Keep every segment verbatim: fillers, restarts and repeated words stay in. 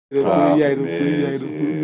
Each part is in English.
Problem is,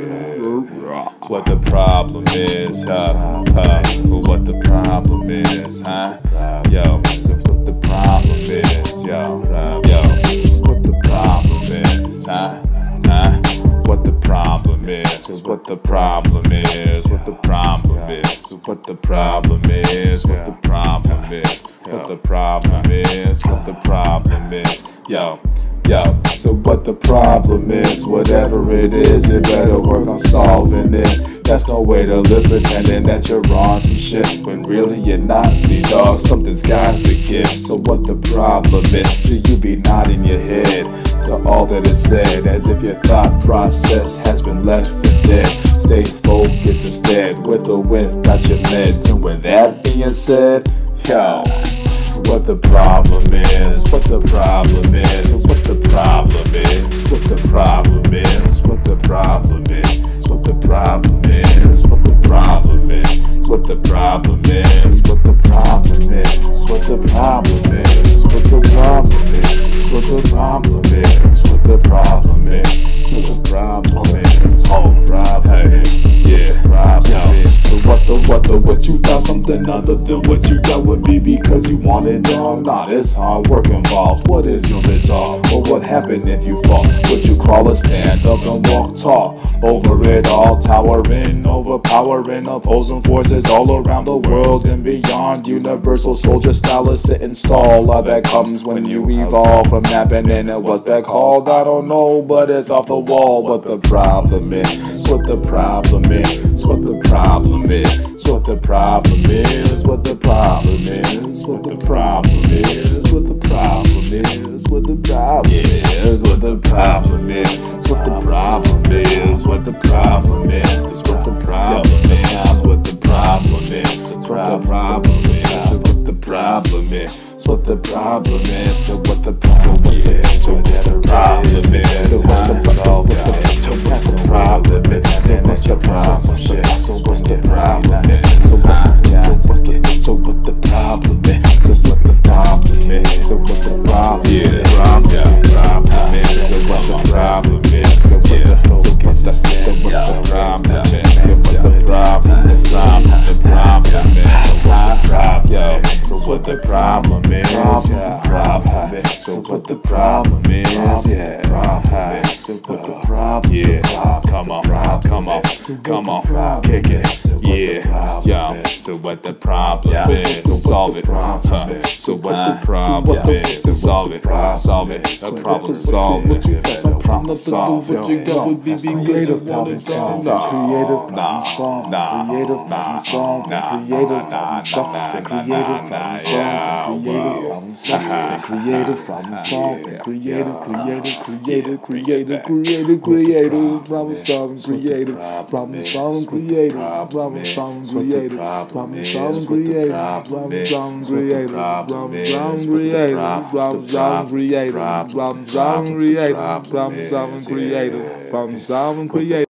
yeah. What the problem is, huh? huh? What the problem is, huh? Yo, so what the problem is, yo, yo. What the problem is, huh? huh? What the problem is, what the problem is, what the problem is, what the problem is, what the problem is, what the problem is, what the problem is, yo. Yo, so what the problem is, whatever it is, you better work on solving it. That's no way to live pretending that you're on some shit when really you're not. See dog, something's got to give. So what the problem is, so you be nodding your head to all that is said, as if your thought process has been left for dead. Stay focused instead, with or without your meds. And with that being said, yo, what the problem is, what the problem is, what the problem is, what the problem is, what the problem is, what the problem is, what the problem is, what the problem is, what the problem is, what the problem is, what the problem is, what the problem is, what the problem is, what the problem is, oh problem, yeah, problem is. So what the, what the, what you got something other than what you got would be because you want it done? Nah, it's hard work involved. What is your resolve? Or what happened if you fall? Would you crawl or stand up and walk tall? Over it all, towering, overpowering, opposing forces all around the world and beyond. Universal soldier style is sit and stall. All that comes when you evolve from napping in it. What's that called? I don't know, but it's off the wall. What the problem is, what the problem is, what the problem is, what the problem is, what the problem is, what the problem is, what the problem is, what the problem is, what the problem is, what the problem is, what the problem is, what the problem is, what the problem is, what the problem is, what the problem is, what the problem is, so what the problem is, so what the problem is, so what the problem is, so what's the problem is, so what's the problem is, so what's the problem is, so what's the so what the problem is, so what the problem is, so what the problem is, problem is, so what the problem is, so what the so what's the so what the problem is, so what the problem is, the problem is, yo, so what the problem is, yeah, problem, so what the problem is, yeah, problem, so what the problem, yeah, come on, come on, come on, kick it, yeah, yo, so what the problem is, solve it, huh, so what the problem is, solve it, solve it, a problem solving, some problem solve, yo, creative problem solving, creative problem solving, creative problem solving, creative problem solving, creative problem solving, creative problem solving, creative, creative, creative, creative, creative, creative, problem solving, creative, problem solving, creative, problem solving, creative, problem solving, creative, problem solving, creative, problem solving, creative, problem solving, creative, problem solving, creative, problem solving, creative, problem solving, creative.